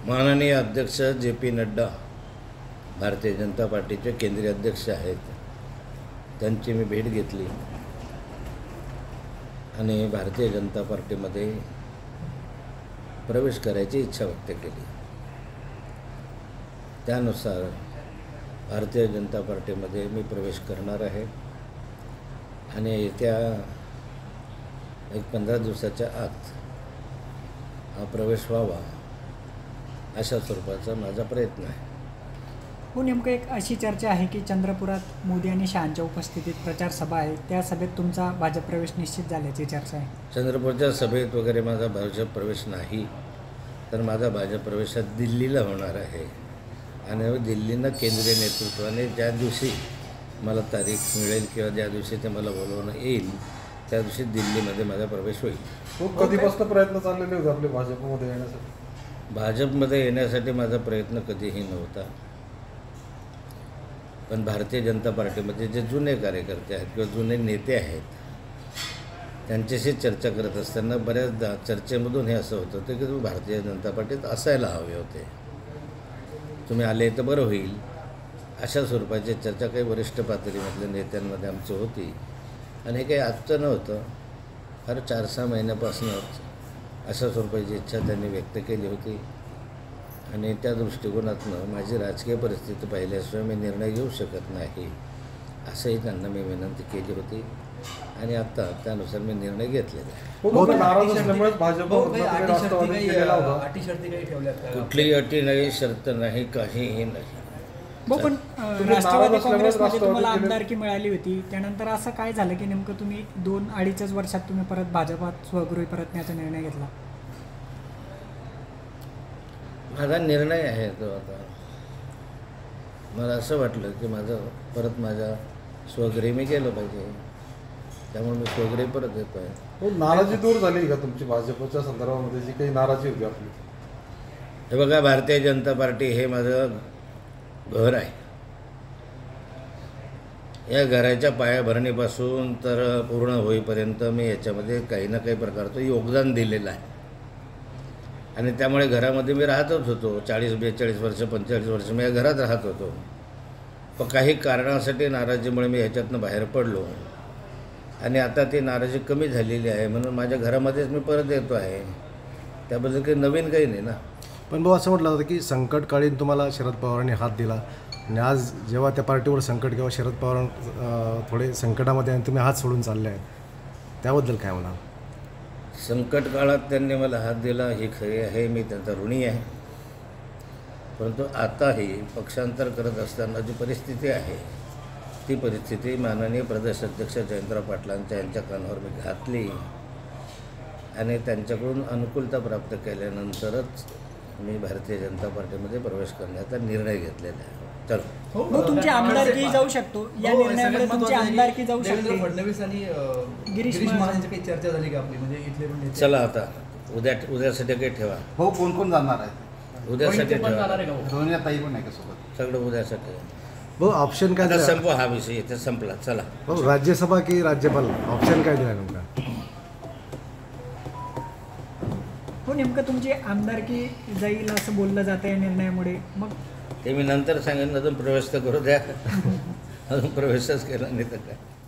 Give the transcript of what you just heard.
माननीय अध्यक्ष जे.पी. नड्डा भारतीय जनता पार्टीचे केंद्रीय अध्यक्ष आहेत, त्यांची मी भेट घेतली आणि भारतीय जनता पार्टीमध्ये प्रवेश करायची इच्छा व्यक्त केली। त्यानुसार भारतीय जनता पार्टीमध्ये मी प्रवेश करणार आहे आणि येत्या 15 दिवसाच्या आत हा प्रवेश व्हावा अशा स्वरूपाचा माझा प्रयत्न आहे। हो, नेमकं एक अशी चर्चा आहे की चंद्रपुरात मोदी आणि शहांच्या उपस्थितीत प्रचार सभा आहे, त्या सभेत तुमचा भाजप प्रवेश निश्चित झाल्याची चर्चा आहे। चंद्रपूरच्या सभेत वगैरे माझा भाजप प्रवेश नाही, तर माझा भाजप प्रवेश दिल्लीला होणार आहे आणि दिल्लीनं केंद्रीय नेतृत्वाने ज्या दिवशी मला तारीख मिळेल किंवा ज्या दिवशी ते मला बोलवणं येईल त्या दिवशी दिल्लीमध्ये माझा प्रवेश होईल। कधीपासून प्रयत्न चाललेले होते आपले भाजपमध्ये येण्यासाठी? भाजपमध्ये येण्यासाठी माझा प्रयत्न कधीही नव्हता, पण भारतीय जनता पार्टीमध्ये जे जुने कार्यकर्ते आहेत किंवा जुने नेते आहेत त्यांच्याशी चर्चा करत असताना बऱ्याचदा चर्चेमधून हे असं होतं की तुम्ही भारतीय जनता पार्टीत असायला हवे होते, तुम्ही आले तर बरं होईल, अशा स्वरूपाची चर्चा काही वरिष्ठ पातळीमधल्या नेत्यांमध्ये आमची होती आणि हे काही आजचं नव्हतं, फार 4-6 महिन्यापासूनच अशा स्वरूपाची इच्छा त्यांनी व्यक्त केली होती आणि त्या दृष्टिकोनातून माझी राजकीय परिस्थिती पाहिल्याशिवाय मी निर्णय घेऊ शकत नाही असंही त्यांना मी विनंती केली होती आणि आता त्यानुसार मी निर्णय घेतलेला आहे। कुठलीही अटी नाही, शर्त नाही, काहीही नाही। पण राष्ट्रवादी काँग्रेसमध्ये तुम्हाला आमदारकी मिळाली होती, त्यानंतर असं काय झालं की नेमकं तुम्ही 2-2.5 वर्षात तुम्ही परत भाजपात स्वगृही परतण्याचा निर्णय घेतला? माझा निर्णय आहे तो। आता मला असं वाटलं की माझ्या स्वगृही मी गेलं पाहिजे, त्यामुळे मी स्वगृही परत येतो आहे। नाराजी दूर झाली का तुमची भाजपच्या संदर्भामध्ये जी काही नाराजी होती आपली? हे बघा, भारतीय जनता पार्टी हे माझं घर आहे। या घराच्या पायाभरणीपासून तर पूर्ण होईपर्यंत मी याच्यामध्ये काही ना काही प्रकारचं योगदान दिलेलं आहे आणि त्यामुळे घरामध्ये मी राहतच होतो। 40-42 वर्ष 45 वर्ष मी या घरात राहत होतो, पण काही कारणासाठी नाराजीमुळे मी ह्याच्यातनं बाहेर पडलो आणि आता ती नाराजी कमी झालेली आहे म्हणून माझ्या घरामध्येच मी परत येतो आहे, त्याबद्दल काही नवीन काही नाही ना। पण भाऊ, असं म्हटलं होतं की संकटकाळीन तुम्हाला शरद पवारांनी हात दिला आणि आज जेव्हा त्या पार्टीवर संकट किंवा शरद पवार थोडे संकटामध्ये आणि तुम्ही हात सोडून चालले आहेत, त्याबद्दल काय म्हणाल? संकट काळात त्यांनी मला हात दिला हे खरे आहे, मी त्यांचा ऋणी आहे, परंतु आताही पक्षांतर करत असताना जी परिस्थिती आहे ती परिस्थिती माननीय प्रदेश अध्यक्ष जयंतराव पाटलांच्या यांच्या कानावर मी घातली आणि त्यांच्याकडून अनुकूलता प्राप्त केल्यानंतरच मी भारतीय जनता पार्टीमध्ये प्रवेश करण्याचा निर्णय घेतलेला आहे। चलो, मग तुमची आमदारकी जाऊ शकतो या निर्णयामुळे, तुमची आमदारकी जाऊ शकते? फडणवीस आणि गिरीश महाजन यांची काही चर्चा झाली का आपली? म्हणजे इथले पण चला आता उद्यासाठी काही ठेवा। हो, कोण कोण जाणार आहे उद्यासाठी ठेवा, ताई पण आहे का सोबत? सगळं उद्यासाठी। भाऊ, ऑप्शन काय दिला? संपवा हा विषय, इथे संपला। चला भाऊ, राज्यसभा की राज्यपाल, ऑप्शन काय दिला नेमका? हो, नेमकं तुमची आमदारकी जाईल असं बोललं जातं या निर्णयामुळे, मग ते मी नंतर सांगेन। अजून प्रवेश तर करू द्या, अजून प्रवेशच केला नाही तर काय।